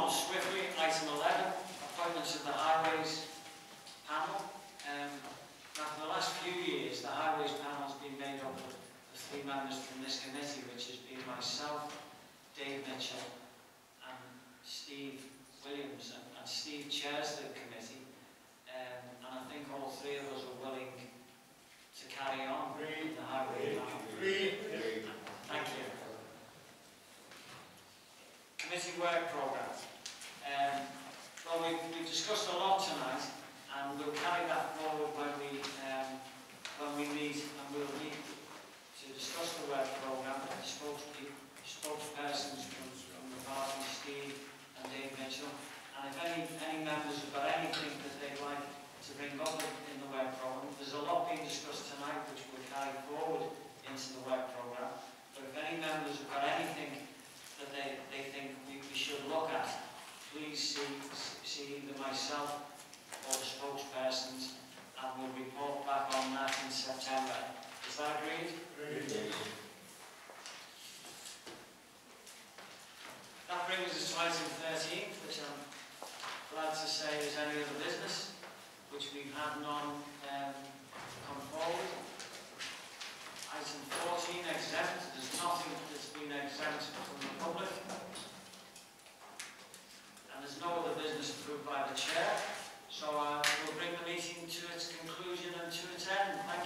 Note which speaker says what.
Speaker 1: on swiftly. Item 11, appointments of the Highways panel. Now, for the last few years, the Highways panel has been made up of 3 members from this committee, which has been myself, Dave Mitchell, and Steve Williams. And Steve chairs the committee, and I think all 3 of us are willing to carry on with the Highways panel. Thank you. Committee work programme. Well, we've discussed a lot tonight, and we'll carry that forward when we meet, and we'll meet to discuss the work programme with the spokespersons from the party, Steve and Dave Mitchell. And if any members have got anything that they'd like to bring up in the work programme, there's a lot being discussed tonight which we'll carry forward into the work programme. But if any members have got anything that they think we should look at, please see either myself or the spokespersons, and we'll report back on that in September. Is that agreed? Agreed. That brings us to item 13, which I'm glad to say is any other business, which we've had none come forward. Item 14, exempt. There's nothing that's been exempt from the public. And there's no other business approved by the chair. So we'll bring the meeting to its conclusion and to its end. Thank you.